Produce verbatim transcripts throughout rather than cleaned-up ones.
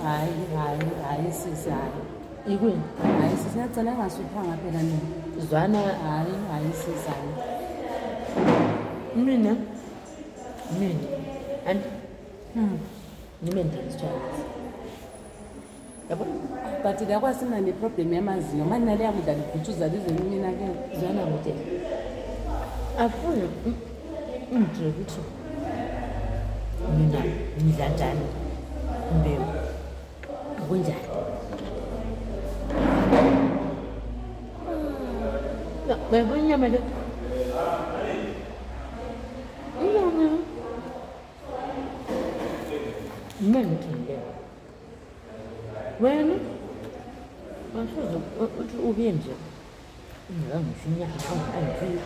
hayi hayi hayi sisi hayi Ikweni? hayi sisi ngiyacela ngasuphanga phela nini Zwana hayi hayi sisi hayi mina mina and hmm nime ndisitshela yabo but ndiyakwazi sina neproblem yamazinyo manje nale yakuda liguthuza lize mina ke zwana mude afuna umdre ukuthi mina ngidla njani imbewu kunjani ya bayabona inyama le inyama Mentile. Wena masuzo uthi ubenze. Ngiyangishinya angifiki.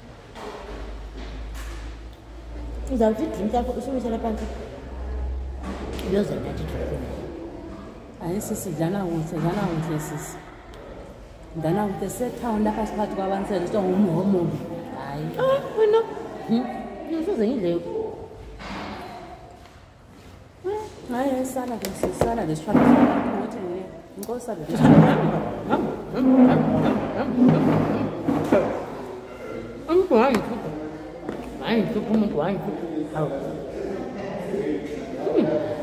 Uzawuthi drink yakho usumisela phansi. Uyoza nathi drink. hayi sisi dlana kuhle dlana kuhle sisi dlana kuhle setown lapha siphathi kwabansela sito ngumhomobi hayi Ah wena ngisuze ngidle hayi sala ke sisala lesifana ukuthi inkosi sala lesifana umuntu wangifutha wangifutha umuntu wangifutha hawu